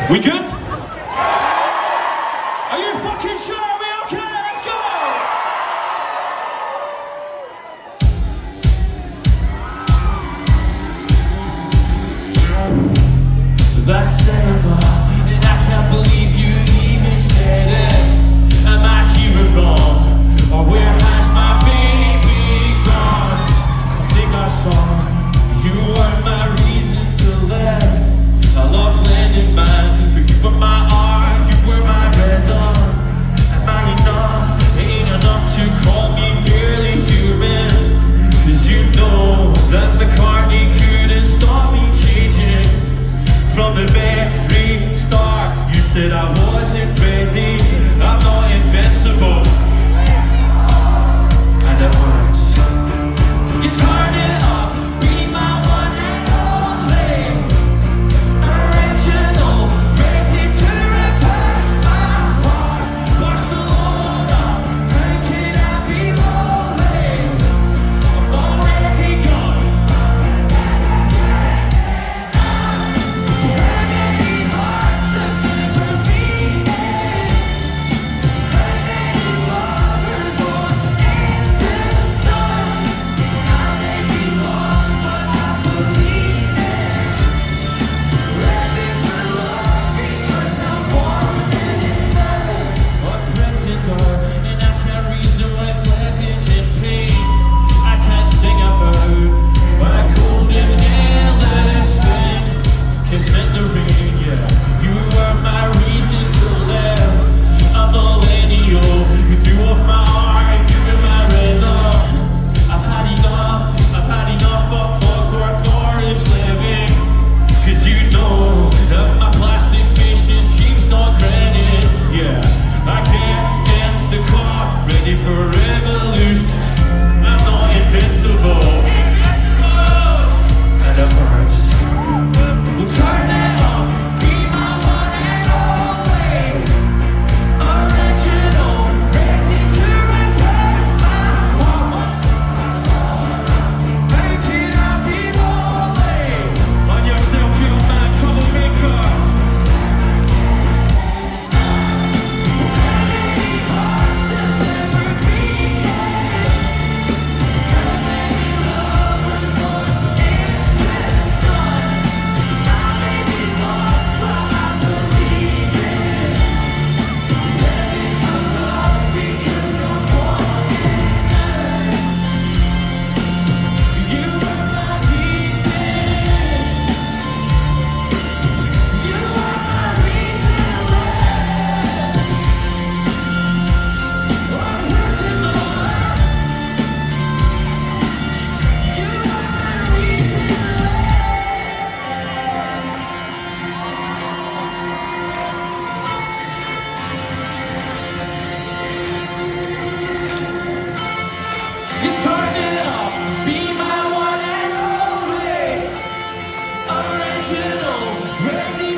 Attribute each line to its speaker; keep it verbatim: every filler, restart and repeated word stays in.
Speaker 1: We good? Are you fucking sure? Are we okay? Let's go! That's cinema, and I can't believe you even said it. Am I hearing wrong? Or where has my baby gone? Something I saw. You were my reason to live. I love landing mine. For you were my art, you were my rhythm. Am I enough? Ain't enough to call me barely human. Cause you know that McCartney couldn't stop me changing. From the very start, you said I wasn't ready. I'm not invincible. And it works. You turn it up. Original, ready